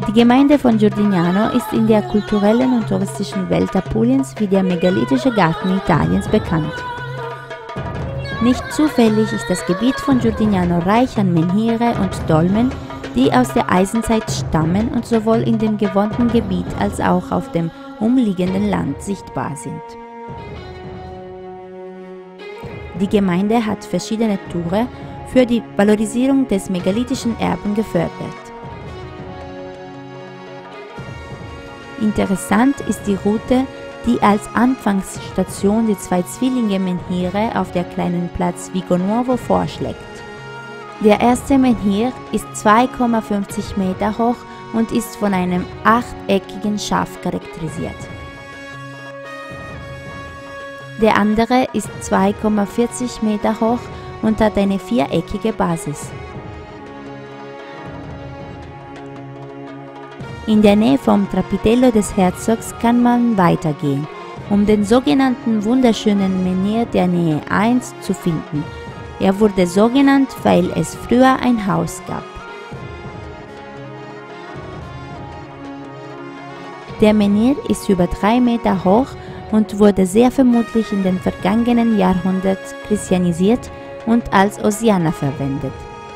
Die Gemeinde von Giordignano ist in der kulturellen und touristischen Welt Apuliens wie der megalithische Garten Italiens bekannt. Nicht zufällig ist das Gebiet von Giordignano reich an Menhire und Dolmen, die aus der Eisenzeit stammen und sowohl in dem bewohnten Gebiet als auch auf dem umliegenden Land sichtbar sind. Die Gemeinde hat verschiedene Touren für die Valorisierung des megalithischen Erbes gefördert. Interessant ist die Route, die als Anfangsstation die zwei Zwillinge Menhire auf der kleinen Platz Vico Nuovo vorschlägt. Der erste Menhir ist 2,50 Meter hoch und ist von einem achteckigen Schaf charakterisiert. Der andere ist 2,40 Meter hoch und hat eine viereckige Basis. In der Nähe vom Trapitello des Herzogs kann man weitergehen, um den sogenannten wunderschönen Menhir der Nähe 1 zu finden. Er wurde so genannt, weil es früher ein Haus gab. Der Menhir ist über 3 Meter hoch und wurde sehr vermutlich in den vergangenen Jahrhunderten christianisiert und als Hosianna verwendet.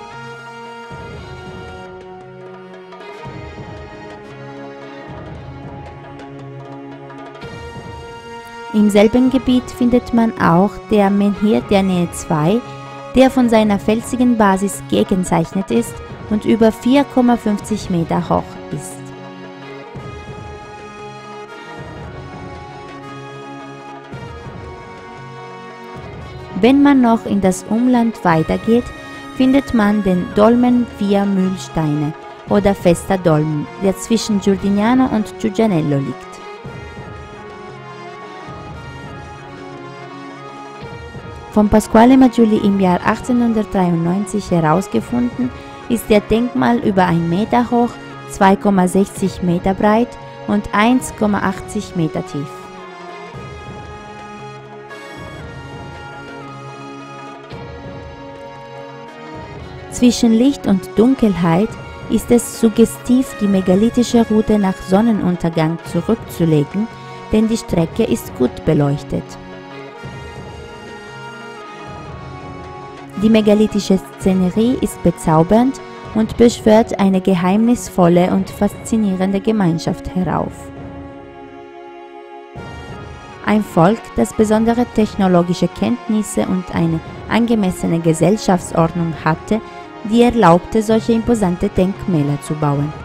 Im selben Gebiet findet man auch der Menhir der Nähe 2, der von seiner felsigen Basis gekennzeichnet ist und über 4,50 Meter hoch ist. Wenn man noch in das Umland weitergeht, findet man den Dolmen Via Mühlsteine oder Festa Dolmen, der zwischen Giordignano und Giugianello liegt. Von Pasquale Maggiulli im Jahr 1893 herausgefunden, ist der Denkmal über 1 Meter hoch, 2,60 Meter breit und 1,80 Meter tief. Zwischen Licht und Dunkelheit ist es suggestiv, die megalithische Route nach Sonnenuntergang zurückzulegen, denn die Strecke ist gut beleuchtet. Die megalithische Szenerie ist bezaubernd und beschwört eine geheimnisvolle und faszinierende Gemeinschaft herauf. Ein Volk, das besondere technologische Kenntnisse und eine angemessene Gesellschaftsordnung hatte, die erlaubte, solche imposante Denkmäler zu bauen.